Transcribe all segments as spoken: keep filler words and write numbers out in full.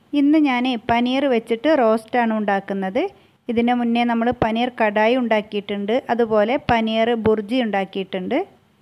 ഇന്ന് ഞാൻ പനീർ വെച്ചിട്ട് റോസ്റ്റാണ് ഉണ്ടാക്കുന്നത്. ഇതിന് മുന്നേ നമ്മൾ പനീർ കടായി ഉണ്ടാക്കിയിട്ടുണ്ട്, അതുപോലെ പനീർ ബുർജി ഉണ്ടാക്കിയിട്ടുണ്ട്.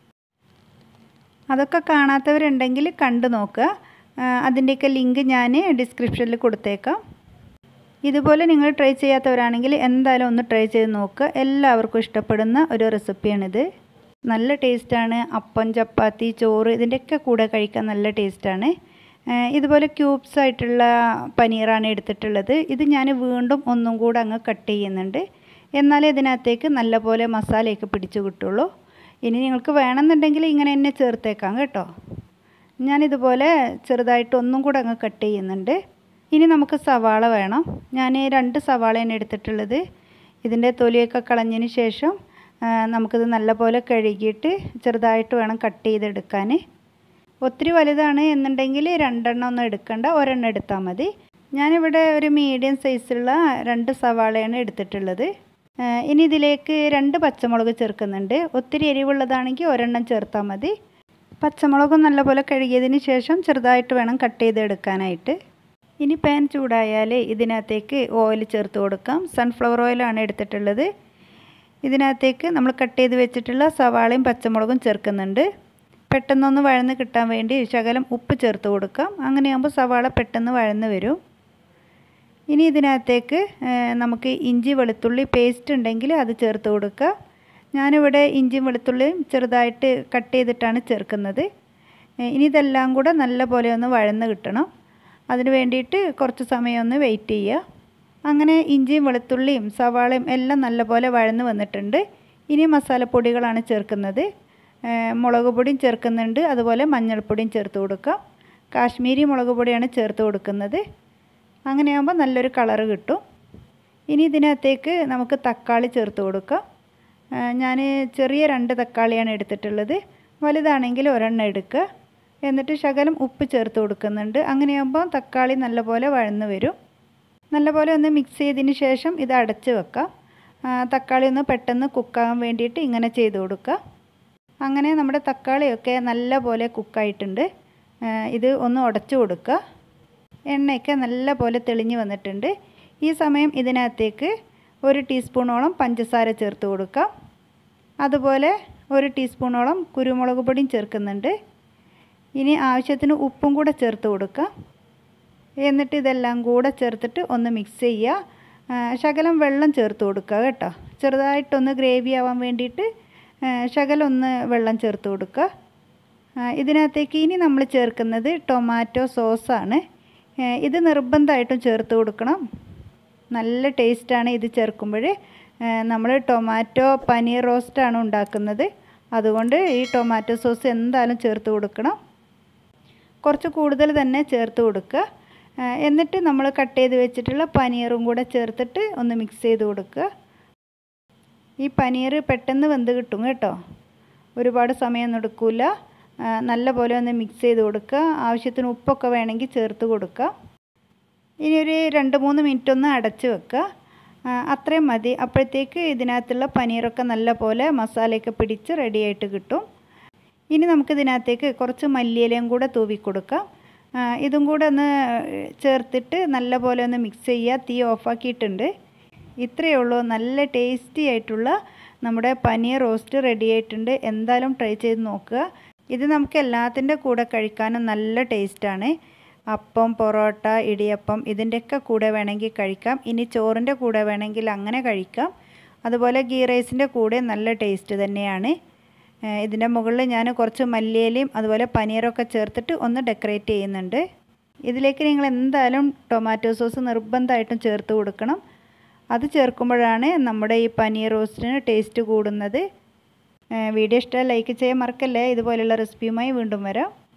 അതൊക്കെ കാണാത്തവരുണ്ടെങ്കിൽ കണ്ടു നോക്കുക. അതിൻ്റെയൊക്കെ ലിങ്ക് ഞാൻ ഡിസ്ക്രിപ്ഷനിൽ കൊടുത്തേക്കാം. ഇതുപോലെ നിങ്ങൾ ട്രൈ ചെയ്യാത്തവരാണെങ്കിൽ എന്തായാലും ഒന്ന് ട്രൈ ചെയ്ത് നോക്കുക. എല്ലാവർക്കും ഇഷ്ടപ്പെടുന്ന ഒരു റെസിപ്പിയാണിത്. നല്ല ടേസ്റ്റാണ്. അപ്പം, ചപ്പാത്തി, ചോറ് ഇതിൻ്റെയൊക്കെ കൂടെ കഴിക്കാൻ നല്ല ടേസ്റ്റാണ്. ഇതുപോലെ ക്യൂബ്സ് ആയിട്ടുള്ള പനീറാണ് എടുത്തിട്ടുള്ളത്. ഇത് ഞാൻ വീണ്ടും ഒന്നും കൂടെ അങ്ങ് കട്ട് ചെയ്യുന്നുണ്ട്, എന്നാലേ ഇതിനകത്തേക്ക് നല്ലപോലെ മസാലയൊക്കെ പിടിച്ചു കിട്ടുള്ളൂ. ഇനി നിങ്ങൾക്ക് വേണമെന്നുണ്ടെങ്കിൽ ഇങ്ങനെ തന്നെ ചേർത്തേക്കാം കേട്ടോ. ഞാനിതുപോലെ ചെറുതായിട്ട് ഒന്നും കൂടെ അങ്ങ് കട്ട് ചെയ്യുന്നുണ്ട്. ഇനി നമുക്ക് സവാള വേണം. ഞാൻ രണ്ട് സവാളയാണ് എടുത്തിട്ടുള്ളത്. ഇതിൻ്റെ തൊലിയൊക്കെ കളഞ്ഞതിന് ശേഷം നമുക്കിത് നല്ലപോലെ കഴുകിയിട്ട് ചെറുതായിട്ട് വേണം കട്ട് ചെയ്തെടുക്കാൻ. ഒത്തിരി വലുതാണ് എന്നുണ്ടെങ്കിൽ രണ്ടെണ്ണം ഒന്നും എടുക്കണ്ട, ഒരെണ്ണം എടുത്താൽ മതി. ഞാനിവിടെ ഒരു മീഡിയം സൈസുള്ള രണ്ട് സവാളയാണ് എടുത്തിട്ടുള്ളത്. ഇനി ഇതിലേക്ക് രണ്ട് പച്ചമുളക് ചേർക്കുന്നുണ്ട്. ഒത്തിരി എരിവുള്ളതാണെങ്കിൽ ഒരെണ്ണം ചേർത്താൽ മതി. പച്ചമുളകും നല്ലപോലെ കഴുകിയതിന് ശേഷം ചെറുതായിട്ട് വേണം കട്ട് ചെയ്തെടുക്കാനായിട്ട്. ഇനി പാൻ ചൂടായാൽ ഇതിനകത്തേക്ക് ഓയിൽ ചേർത്ത് കൊടുക്കാം. സൺഫ്ലവർ ഓയിലാണ് എടുത്തിട്ടുള്ളത്. ഇതിനകത്തേക്ക് നമ്മൾ കട്ട് ചെയ്ത് വെച്ചിട്ടുള്ള സവാളയും പച്ചമുളകും ചേർക്കുന്നുണ്ട്. പെട്ടെന്നൊന്ന് വഴന്ന് കിട്ടാൻ വേണ്ടി ശകലം ഉപ്പ് ചേർത്ത് കൊടുക്കാം. അങ്ങനെയാകുമ്പോൾ സവാള പെട്ടെന്ന് വഴന്ന് വരും. ഇനി ഇതിനകത്തേക്ക് നമുക്ക് ഇഞ്ചി വെളുത്തുള്ളി പേസ്റ്റ് ഉണ്ടെങ്കിൽ അത് ചേർത്ത് കൊടുക്കുക. ഞാനിവിടെ ഇഞ്ചിയും വെളുത്തുള്ളിയും ചെറുതായിട്ട് കട്ട് ചെയ്തിട്ടാണ് ചേർക്കുന്നത്. ഇനി ഇതെല്ലാം കൂടെ നല്ലപോലെ ഒന്ന് വഴന്ന് കിട്ടണം. അതിന് വേണ്ടിയിട്ട് കുറച്ച് സമയം ഒന്ന് വെയിറ്റ് ചെയ്യുക. അങ്ങനെ ഇഞ്ചിയും വെളുത്തുള്ളിയും സവാളയും എല്ലാം നല്ലപോലെ വഴന്ന് വന്നിട്ടുണ്ട്. ഇനി മസാലപ്പൊടികളാണ് ചേർക്കുന്നത്. മുളക് പൊടിയും ചേർക്കുന്നുണ്ട്, അതുപോലെ മഞ്ഞൾപ്പൊടിയും ചേർത്ത് കൊടുക്കാം. കാശ്മീരി മുളക് പൊടിയാണ് ചേർത്ത് കൊടുക്കുന്നത്. അങ്ങനെയാകുമ്പോൾ നല്ലൊരു കളറ് കിട്ടും. ഇനി ഇതിനകത്തേക്ക് നമുക്ക് തക്കാളി ചേർത്ത് കൊടുക്കാം. ഞാൻ ചെറിയ രണ്ട് തക്കാളിയാണ് എടുത്തിട്ടുള്ളത്. വലുതാണെങ്കിൽ ഒരെണ്ണം എടുക്കുക. എന്നിട്ട് ശകലം ഉപ്പ് ചേർത്ത് കൊടുക്കുന്നുണ്ട്. അങ്ങനെയാകുമ്പോൾ തക്കാളി നല്ലപോലെ വഴന്ന് വരും. നല്ലപോലെ ഒന്ന് മിക്സ് ചെയ്തതിന് ശേഷം ഇത് അടച്ച് വെക്കാം. തക്കാളി ഒന്ന് പെട്ടെന്ന് കുക്കാകാൻ വേണ്ടിയിട്ട് ഇങ്ങനെ ചെയ്ത് കൊടുക്കുക. അങ്ങനെ നമ്മുടെ തക്കാളിയൊക്കെ നല്ലപോലെ കുക്കായിട്ടുണ്ട്. ഇത് ഒന്ന് ഉടച്ചു കൊടുക്കുക. എണ്ണയൊക്കെ നല്ലപോലെ തെളിഞ്ഞ് വന്നിട്ടുണ്ട്. ഈ സമയം ഇതിനകത്തേക്ക് ഒരു ടീസ്പൂണോളം പഞ്ചസാര ചേർത്ത് കൊടുക്കാം. അതുപോലെ ഒരു ടീസ്പൂണോളം കുരുമുളക് പൊടിയും ചേർക്കുന്നുണ്ട്. ഇനി ആവശ്യത്തിന് ഉപ്പും കൂടെ ചേർത്ത് കൊടുക്കാം. എന്നിട്ട് ഇതെല്ലാം കൂടെ ചേർത്തിട്ട് ഒന്ന് മിക്സ് ചെയ്യുക. ശകലം വെള്ളം ചേർത്ത് കൊടുക്കുക കേട്ടോ. ചെറുതായിട്ടൊന്ന് ഗ്രേവി ആവാൻ വേണ്ടിയിട്ട് ശകലം ഒന്ന് വെള്ളം ചേർത്ത് കൊടുക്കുക. ഇതിനകത്തേക്ക് ഇനി നമ്മൾ ചേർക്കുന്നത് ടൊമാറ്റോ സോസാണ്. ഇത് നിർബന്ധമായിട്ടും ചേർത്ത് കൊടുക്കണം. നല്ല ടേസ്റ്റാണ് ഇത് ചേർക്കുമ്പോൾ. നമ്മൾ ടൊമാറ്റോ പനീർ റോസ്റ്റാണ് ഉണ്ടാക്കുന്നത്. അതുകൊണ്ട് ഈ ടൊമാറ്റോ സോസ് എന്തായാലും ചേർത്ത് കൊടുക്കണം. കുറച്ച് കൂടുതൽ തന്നെ ചേർത്ത് കൊടുക്കുക. എന്നിട്ട് നമ്മൾ കട്ട് ചെയ്ത് വെച്ചിട്ടുള്ള പനീറും കൂടെ ചേർത്തിട്ട് ഒന്ന് മിക്സ് ചെയ്ത് കൊടുക്കുക. ഈ പനീർ പെട്ടെന്ന് വെന്ത് കിട്ടും കേട്ടോ. ഒരുപാട് സമയമൊന്നും എടുക്കില്ല. നല്ലപോലെ ഒന്ന് മിക്സ് ചെയ്ത് കൊടുക്കുക. ആവശ്യത്തിന് ഉപ്പൊക്കെ വേണമെങ്കിൽ ചേർത്ത് കൊടുക്കുക. ഇനി ഒരു രണ്ട് മൂന്ന് മിനിറ്റ് ഒന്ന് അടച്ച് വെക്കുക. അത്രയും മതി. അപ്പോഴത്തേക്ക് ഇതിനകത്തുള്ള പനീറൊക്കെ നല്ലപോലെ മസാലയൊക്കെ പിടിച്ച് റെഡിയായിട്ട് കിട്ടും. ഇനി നമുക്കിതിനകത്തേക്ക് കുറച്ച് മല്ലിയിലയും കൂടെ തൂവി കൊടുക്കാം. ഇതും കൂടെ ഒന്ന് ചേർത്തിട്ട് നല്ലപോലെ ഒന്ന് മിക്സ് ചെയ്യുക. തീ ഓഫാക്കിയിട്ടുണ്ട്. ഇത്രയേ ഉള്ളൂ. നല്ല ടേസ്റ്റി ആയിട്ടുള്ള നമ്മുടെ പനീർ റോസ്റ്റ് റെഡി ആയിട്ടുണ്ട്. എന്തായാലും ട്രൈ ചെയ്ത് നോക്കുക. ഇത് നമുക്ക് എല്ലാത്തിൻ്റെ കൂടെ കഴിക്കാനും നല്ല ടേസ്റ്റാണ്. അപ്പം, പൊറോട്ട, ഇടിയപ്പം ഇതിൻ്റെയൊക്കെ കൂടെ വേണമെങ്കിൽ കഴിക്കാം. ഇനി ചോറിൻ്റെ കൂടെ വേണമെങ്കിൽ അങ്ങനെ കഴിക്കാം. അതുപോലെ ഗീ റൈസിൻ്റെ കൂടെ നല്ല ടേസ്റ്റ് തന്നെയാണ്. ഇതിൻ്റെ മുകളിൽ ഞാൻ കുറച്ച് മല്ലിയിലയും അതുപോലെ പനീറൊക്കെ ചേർത്തിട്ട് ഒന്ന് ഡെക്കറേറ്റ് ചെയ്യുന്നുണ്ട്. ഇതിലേക്ക് നിങ്ങൾ എന്തായാലും ടൊമാറ്റോ സോസ് നിർബന്ധമായിട്ടും ചേർത്ത് കൊടുക്കണം. അത് ചേർക്കുമ്പോഴാണ് നമ്മുടെ ഈ പനീർ റോസ്റ്റിന് ടേസ്റ്റ് കൂടുന്നത്. വീഡിയോ ഇഷ്ടമായി ലൈക്ക് ചെയ്യാൻ മറക്കല്ലേ. ഇതുപോലെയുള്ള റെസിപ്പിയുമായി വീണ്ടും വരാം.